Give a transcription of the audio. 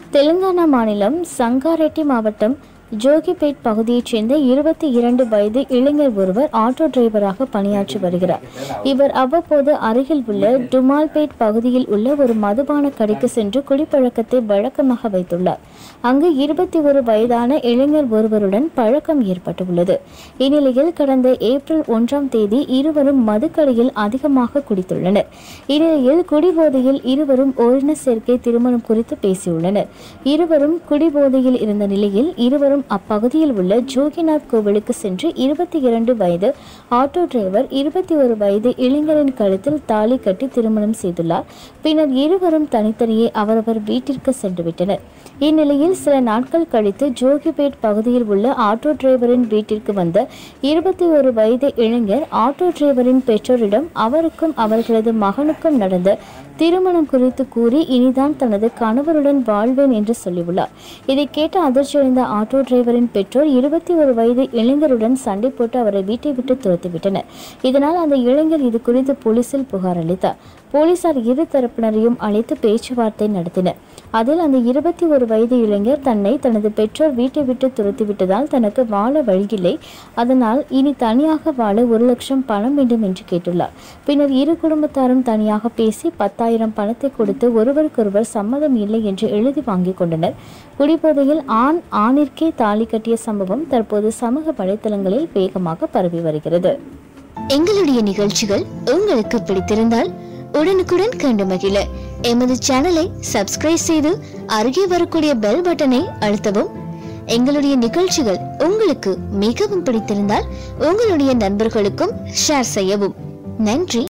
தெலுங்கானா மாநிலம் சங்காரெட்டி மாவட்டம் ஜோகிபேட் பகுதியைச் சேர்ந்த 22 வயது இளைஞர் ஒருவர் ஆட்டோ டிரைவராக பணியாற்றி வருகிறார். இவர் அவ்வப்போது அருகில் உள்ள டுமால்பேட் பகுதியில் உள்ள ஒரு மதுபான கடைக்கு சென்று குடிப்பழக்கத்தை வழக்கமாக வைத்துள்ளார். அங்கு 21 வயதான இளைஞர் ஒருவருடன் பழக்கம் ஏற்பட்டுள்ளது. இந்நிலையில் கடந்த ஏப்ரல் 1ஆம் தேதி இருவரும் மதுக்கடையில் அதிகமாக குடித்துள்ளனர். இந்நிலையில் குடிபோதையில் இருவரும் ஓரின சேர்க்கை திருமணம் குறித்து பேசியுள்ளனர். இருவரும் குடிபோதையில் இருந்த நிலையில் இருவரும் அப்பகுதியில் உள்ள ஜோகிநாத் கோவிலுக்கு சென்று 22 வயது ஆட்டோ டிரைவர் 21 வயது இளைஞரின் கழுத்தில் தாலி கட்டி திருமணம் செய்துள்ளார். பின்னர் இருவரும் தனித்தனியே அவரவர் வீட்டிற்கு சென்றுவிட்டனர். இந்நிலையில் சில நாட்கள் கழித்து ஜோகிபேட் பகுதியில் உள்ள ஆட்டோ டிரைவரின் வீட்டிற்கு வந்த 21 வயது இளைஞர் ஆட்டோ டிரைவரின் பெற்றோரிடம் அவருக்கும் அவர்களது மகனுக்கும் நடந்த திருமணம் குறித்து கூறி இனிதான் தனது கணவருடன் வாழ்வேன் என்று சொல்லியுள்ளார். இதை கேட்டு அதிர்ச்சியடைந்த ஆட்டோ டிரைவரின் பெற்றோர் 21 வயது இளைஞருடன் சண்டை போட்டு அவரை வீட்டை விட்டு துரத்திவிட்டனர். இதனால் அந்த இளைஞர் இது குறித்து போலீசில் புகார் அளித்தார். போலீசார் இரு தரப்பினரையும் அழைத்து பேச்சுவார்த்தை நடத்தினர். அதில் அந்த 21 வயது இளைஞர் தன்னை தனது பெற்றோர் வீட்டை விட்டு துரத்திவிட்டதால் தனக்கு வாழ வழியில்லை, அதனால் இனி தனியாக வாழ 1 லட்சம் பணம் வேண்டும் என்று கேட்டுள்ளார். பின்னர் இரு குடும்பத்தாரும் தனியாக பேசி 10,000 பணத்தை கொடுத்து ஒருவருக்கொருவர் சம்மதம் இல்லை என்று எழுதி வாங்கிக் கொண்டனர். குடிபோதையில் ஆணிற்கே தாலி கட்டிய சம்பவம் தற்போது சமூக வலைதளங்களில் வேகமாக பரவி வருகிறது. எங்களுடைய நிகழ்ச்சிகள் உங்களுக்கு பிடித்திருந்தால் உடனுக்குடன் கண்டு மகிழ எமது சேனலை சப்ஸ்கிரைப் செய்து அருகே வரக்கூடிய பெல் பட்டனை அழுத்தவும். எங்களுடைய நிகழ்ச்சிகள் உங்களுக்கு மிகவும் பிடித்திருந்தால் உங்களுடைய நண்பர்களுக்கும் ஷேர் செய்யவும். நன்றி.